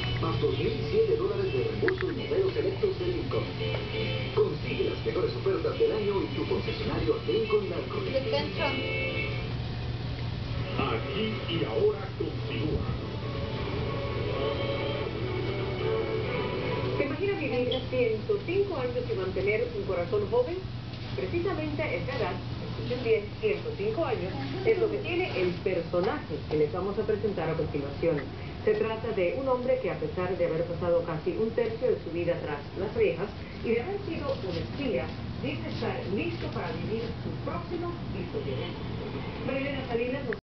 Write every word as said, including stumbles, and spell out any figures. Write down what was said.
más dos mil siete dólares de reembolso en modelos selectos de Lincoln. Consigue las mejores ofertas del año en tu concesionario Lincoln Mercury. Aquí y ahora continúa. ¿Se imagina vivir ciento cinco años y mantener un corazón joven? Precisamente esa edad, escuchen bien, ciento cinco años, es lo que tiene el personaje que les vamos a presentar a continuación. Se trata de un hombre que, a pesar de haber pasado casi un tercio de su vida tras las rejas y de haber sido un espía, dice estar listo para vivir su próximo historia. Marilena Salinas nos